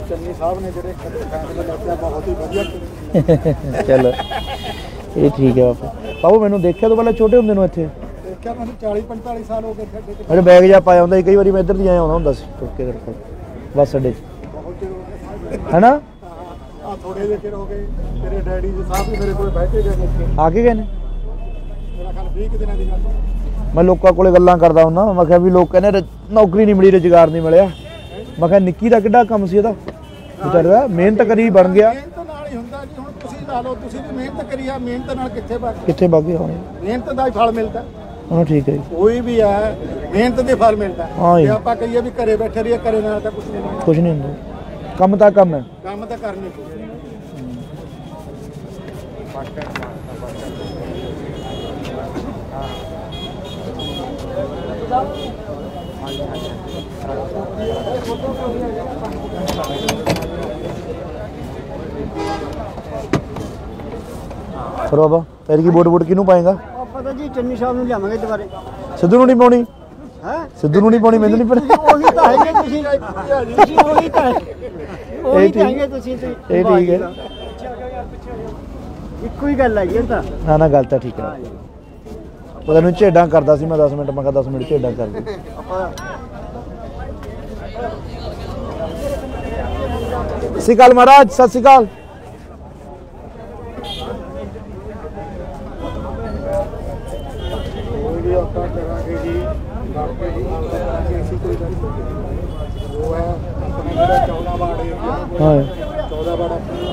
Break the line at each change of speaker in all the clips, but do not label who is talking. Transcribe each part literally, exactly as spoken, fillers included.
चन्नी साहब ने ਜਿਹੜੇ ਫੈਸਲੇ ਲਿਆ ਬਹੁਤ ਹੀ ਵਧੀਆ।
ਚਲੋ ਇਹ ਠੀਕ ਹੈ ਬਾਪੂ। ਬਾਬੂ ਮੈਨੂੰ ਦੇਖਿਆ ਤੋਂ ਪਹਿਲਾਂ ਛੋਟੇ ਹੁੰਦੇ ਨੂੰ ਇੱਥੇ
ਦੇਖਿਆ ਮੈਨੂੰ ਚਾਲੀ ਪੰਤਾਲੀ ਸਾਲ ਹੋ ਗਏ।
ਮੇਰੇ ਬੈਗ ਜਾ ਪਾਇਆ ਹੁੰਦਾ ਸੀ ਕਈ ਵਾਰੀ ਮੈਂ ਇੱਧਰ ਦੀ ਆਇਆ ਆਉਂਦਾ ਹੁੰਦਾ ਸੀ ਤੁਰ ਕੇ ਤੇਰੇ ਕੋਲ ਬੱਸ ਅੱਡੇ 'ਚ ਹੈ ਨਾ।
ਆ ਥੋੜੇ ਜਿਹੇ ਚਿਰ ਹੋ ਗਏ ਤੇਰੇ ਡੈਡੀ ਜੀ ਸਾਹਿਬ ਵੀ ਮੇਰੇ ਕੋਲ ਬੈਠੇ ਗਏ
ਆ ਕੇ ਗਏ ਨੇ।
ਮੇਰਾ ਖਿਆਲ ਵੀਹ ਦਿਨਾਂ ਦੀ ਗੱਲ।
ਮੈਂ ਲੋਕਾਂ ਕੋਲੇ ਗੱਲਾਂ ਕਰਦਾ ਹੁੰਦਾ ਮੈਂ ਕਿਹਾ ਵੀ ਲੋਕ ਕਹਿੰਦੇ ਨੌਕਰੀ ਨਹੀਂ ਮਿਲੀ ਰੁਜ਼ਗਾਰ ਨਹੀਂ ਮਿਲਿਆ। ਮੈਂ ਕਿਹਾ ਨਿੱਕੀ ਦਾ ਕਿੱਡਾ ਕੰਮ ਸੀ ਇਹਦਾ ਵਿਚਾਰੇ ਦਾ ਮਿਹਨਤ ਕਰੀ ਬਣ ਗਿਆ।
ਮਿਹਨਤ ਨਾਲ ਹੀ ਹੁੰਦਾ ਜੀ। ਹੁਣ ਤੁਸੀਂ ਲਾ ਲਓ ਤੁਸੀਂ ਵੀ ਮਿਹਨਤ ਕਰੀ ਆ ਮਿਹਨਤ ਨਾਲ ਕਿੱਥੇ ਵਗ
ਕਿੱਥੇ ਵਗ ਗਏ ਹੋਣੇ
ਮਿਹਨਤ ਦਾ ਹੀ ਫਲ ਮਿਲਦਾ।
ਹਾਂ ਠੀਕ ਹੈ ਜੀ।
ਕੋਈ ਵੀ ਹੈ ਮਿਹਨਤ ਦੇ ਫਲ ਮਿਲਦਾ।
ਹਾਂ
ਜੇ ਆਪਾਂ ਕਹੀਏ ਵੀ ਘਰੇ ਬੈਠੇ ਰਹੀਏ ਘਰੇ ਨਾਲ ਤਾਂ ਕੁਝ ਨਹੀਂ
ਕੁਝ ਨਹੀਂ ਹੁੰਦਾ। ਕੰਮ ਤਾਂ ਕੰਮ ਹੈ।
ਕੰਮ ਤਾਂ ਕਰਨੀ ਪਊ।
ਫਿਰ ਬਾਬਾ ਤੇਰੀ ਕੀ ਵੋਟ ਵੋਟ ਕਿਹਨੂੰ ਪਾਏਗਾ?
ਪਤਾ ਜੀ ਚੰਨੀ ਸਾਹਿਬ ਨੂੰ ਲਿਆਵਾਂਗੇ ਦੁਬਾਰੇ।
ਸਿੱਧੂ ਨੂੰ ਨਹੀਂ ਪਾਉਣੀ?
ਹੈ
ਸਿੱਧੂ ਨੂੰ ਨਹੀਂ ਪਾਉਣੀ ਮੈਨੂੰ ਨਹੀਂ ਪਤਾ।
ਉਹੀ ਤਾਂ ਹੈਗੇ ਤੁਸੀਂ ਤੁਸੀਂ ਉਹੀ ਤਾਂ ਉਹੀ ਤਾਂ ਹੈਗੇ ਤੁਸੀਂ।
ਇਹ ਠੀਕ ਹੈ
ਇੱਕੋ ਹੀ ਗੱਲ ਹੈ ਜੀ ਇਹ ਤਾਂ।
ਨਾ ਨਾ ਗੱਲ ਤਾਂ ਠੀਕ ਹੈ। ਉਹ ਤੈਨੂੰ ਝੇਡਾਂ ਕਰਦਾ ਸੀ ਮੈਂ ਦਸ ਮਿੰਟ ਮੈਂ ਕਿਹਾ ਦਸ ਮਿੰਟ ਝੇਡਾਂ ਕਰ ਦੇ। ਸਤਿ ਸ਼੍ਰੀ ਅਕਾਲ ਮਹਾਰਾਜ ਸਤਿ ਸ਼੍ਰੀ ਅਕਾਲ।
ਕਰਾਂਗੇ ਜੀ ਅਸੀਂ ਕੋਈ ਉਹ ਹੈ ਜਿਹੜਾ ਚੌਦਾਂ ਵਾਰਡ
ਹਾਂ
ਚੌਦਾਂ ਵਾਰਡ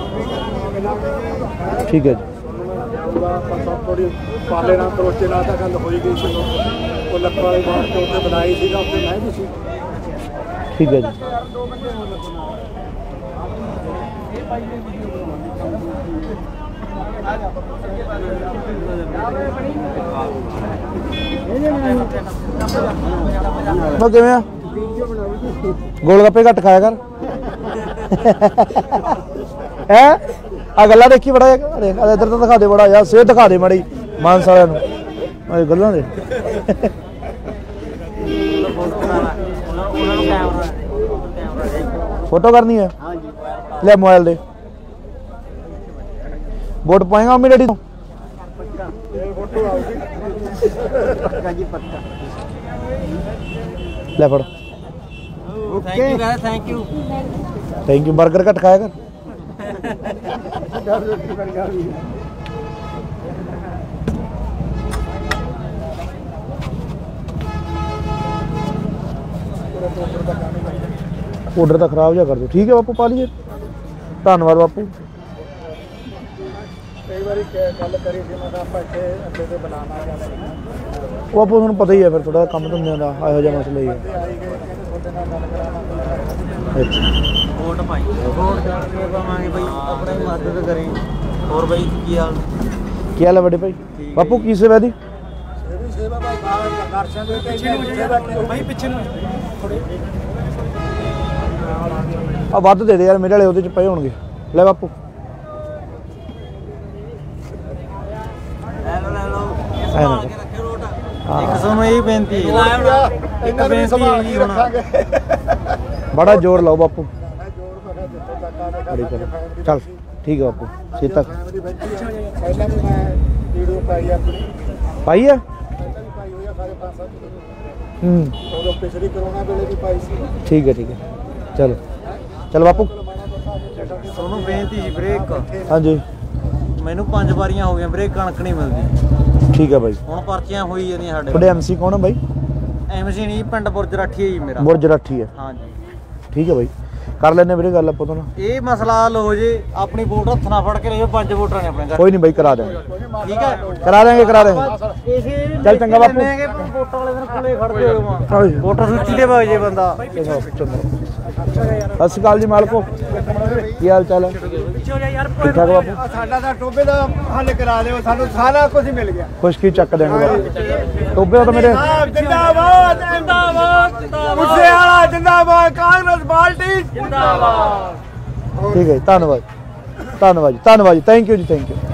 ਠੀਕ ਹੈ ਜੀ।
ਆਪਾਂ ਸਭ ਥੋੜੀ ਪਾਲੇ ਨਾਲ ਕਰੋਚੇ ਨਾਲ ਤਾਂ ਗੱਲ ਹੋਈ ਗਈ ਸੀ। ਉਹ ਲੱਖਾਂ ਵਾਲੇ ਬਾਹਰ ਤੋਂ ਉੱਤੇ ਬਣਾਈ ਸੀਗਾ ਉੱਥੇ ਮੈਂ ਵੀ ਸੀ।
ਠੀਕ ਹੈ ਜੀ। ਮੈਂ ਕਿਵੇਂ ਆ ਗੋਲ ਗੱਪੇ ਘੱਟ ਖਾਇਆ ਕਰ। ਹੈ ਆ ਗੱਲਾਂ ਦੇਖੀ ਬੜਾ ਇੱਧਰ ਤਾਂ ਦਿਖਾ ਦੇ ਬੜਾ ਯਾਰ ਸਿਹਤ ਦਿਖਾ ਦੇ ਮਾੜੀ ਮਾਨਸ ਵਾਲਿਆਂ ਨੂੰ ਆ ਗੱਲਾਂ ਦੇ। ਫੋਟੋ ਕਰਨੀ ਹੈ ਲੈ ਮੋਬਾਈਲ ਦੇ। ਵੋਟ ਪਾਏਗਾ ਮੰਮੀ ਡੈਡੀ ਤੋਂ? ਲੈ ਫੜ।
Thank you thank you
thank you. Burger ਘੱਟ ਖਾਇਆ ਕਰ। ਆਰਡਰ ਤਾਂ ਖਰਾਬ ਜਾ ਕਰ ਦੋ। ਠੀਕ ਹੈ ਬਾਪੂ ਪਾ ਲਈਏ। ਧੰਨਵਾਦ ਬਾਪੂ।
ਕਈ ਵਾਰੀ ਗੱਲ ਕਰੀ ਸੀ ਮੈਂ ਆਪਾਂ ਇੱਥੇ ਅੱਡੇ ਤੇ ਬਣਾਉਣਾ ਚਾਹੁੰਦੇ
ਉਹ ਆਪੋ ਤੁਹਾਨੂੰ ਪਤਾ ਹੀ ਹੈ ਫਿਰ ਥੋੜਾ ਕੰਮ ਧੰਦਿਆਂ ਦਾ ਇਹੋ ਜਿਹਾ ਮਸਲਾ ਹੀ ਹੈ।
ਵੋਟ ਪਾਈ ਵੋਟ ਕਰਕੇ ਪਾਵਾਂਗੇ ਬਈ ਆਪਣੀ ਮਦਦ ਕਰੀ। ਹੋਰ ਬਈ ਕੀ ਹਾਲ
ਕੀ ਹਾਲ ਹੈ ਵੱਡੇ ਭਾਈ? ਬਾਪੂ ਕੀ ਸੇਵਾ ਦੀ?
ਸੇਵਾ ਭਾਈ ਦਰਸ਼ਨ ਦੇ ਭਾਈ ਪਿੱਛੇ ਨੂੰ
ਆ ਵੱਧ ਦੇ ਦੇ ਯਾਰ ਮੇਰੇ ਵਾਲੇ ਉਹਦੇ ਚ ਪਏ ਹੋਣਗੇ। ਲੈ ਬਾਪੂ
ਲੈ ਲਓ ਲੈ ਲਓ
ਐ ਨਾ
ਕੇ ਰੱਖਿਓ ਰੋਟ।
ਇੱਕ
ਤੁਹਾਨੂੰ ਇਹ ਬੇਨਤੀ ਹੈ
ਇੱਕ ਬੇਨਤੀ ਹੀ ਰੱਖਾਂਗੇ।
ਬੜਾ ਜ਼ੋਰ ਲਾਓ ਬਾਪੂ। ਚੱਲ ਠੀਕ ਹੈ ਬਾਪੂ ਸੀਤਾ
ਪਹਿਲਾਂ ਵੀ ਮੈਂ ਵੀਡੀਓ ਪਾਈ ਆਪਣੀ
ਪਾਈ ਹੈ।
ਪਾਈ ਹੋਈ ਆ ਸਾਰੇ ਪੰਜ ਸੱਤ
ਹੂੰ
ਉਦੋਂ ਪਿਛਲੀ ਕਰੋਨਾ ਵੇਲੇ ਵੀ ਪਾਈ ਸੀ।
ਠੀਕ ਹੈ ਠੀਕ ਹੈ ਚਲੋ ਚਲ ਬਾਪੂ।
ਤੁਹਾਨੂੰ ਬੇਨਤੀ ਸੀ ਵੀਰੇ ਇੱਕ।
ਹਾਂਜੀ
ਮੈਨੂੰ ਪੰਜ ਵਾਰੀਆਂ ਹੋ ਗਈਆਂ ਵੀਰੇ ਕਣਕ ਨਹੀਂ ਮਿਲਦੀ।
ਠੀਕ ਹੈ ਬਾਈ।
ਹੁਣ ਪਰਚੀਆਂ ਹੋਈ ਜਾਂਦੀਆਂ ਸਾਡੇ।
ਤੁਹਾਡੇ ਐਮਸੀ ਕੌਣ ਹੈ ਬਾਈ?
ਐਮਸੀ ਨਹੀਂ ਪਿੰਡ ਬੁਰਜ ਰਾਠੀ ਹੈ ਜੀ ਮੇਰਾ।
ਬੁਰਜ ਰਾਠੀ ਹੈ।
ਹਾਂਜੀ
ਠੀਕ ਹੈ ਬਾਈ ਕਰ ਲੈਣੇ ਵੀਰੇ ਗੱਲ ਆਪਾਂ ਤੋਂ।
ਇਹ ਮਸਲਾ ਹੱਲ ਹੋ ਜੇ ਆਪਣੀ ਵੋਟ ਹੱਥ ਨਾਲ ਫੜ ਕੇ ਲੈ ਜਾਓ। ਪੰਜ ਵੋਟਾਂ ਨੇ ਆਪਣੇ ਘਰ।
ਕੋਈ ਨਹੀਂ ਬਾਈ ਕਰਾ ਦੇਵਾਂਗੇ।
ਠੀਕ ਹੈ
ਕਰਾ ਦੇਵਾਂਗੇ ਕਰਾ ਦੇਵਾਂਗੇ। ਚੱਲ ਚੰਗਾ ਬਾਪੂ।
ਵੋਟਾਂ ਵਾਲੇ ਦਿਨ ਕੋਲੇ ਖੜਦੇ ਹੋ ਵੋਟਰ ਸੂਚੀ ਦੇ ਵਗ ਜੇ ਬੰਦਾ।
ਸਤਿ ਸ਼੍ਰੀ ਅਕਾਲ ਜੀ ਮਾਲਕੋ ਕੀ ਹਾਲ ਚਾਲ ਹੈ? ਠੀਕ ਠਾਕ ਬਾਪੂ।
ਸਾਡਾ ਤਾਂ ਟੋਬੇ ਦਾ ਹੱਲ ਕਰਾ ਦਿਓ ਸਾਨੂੰ ਸਾਰਾ ਕੁਝ ਮਿਲ ਗਿਆ।
ਖੁਸ਼ਕੀ ਚੱਕ ਦੇਣਗੇ ਬਾਪੂ। ਟੋਬੇ ਤਾਂ ਮੇਰੇ
ਜਿੰਦਾਬਾਦ ਜਿੰਦਾਬਾਦ ਮੁੱਸੇ ਵਾਲਾ ਜਿੰਦਾਬਾਦ ਕਾਂਗਰਸ ਪਾਰਟੀ ਜਿੰਦਾਬਾਦ।
ਠੀਕ ਹੈ ਜੀ ਧੰਨਵਾਦ ਧੰਨਵਾਦ ਜੀ ਧੰਨਵਾਦ ਜੀ ਥੈਂਕ ਯੂ ਜੀ ਥੈਂਕ ਯੂ।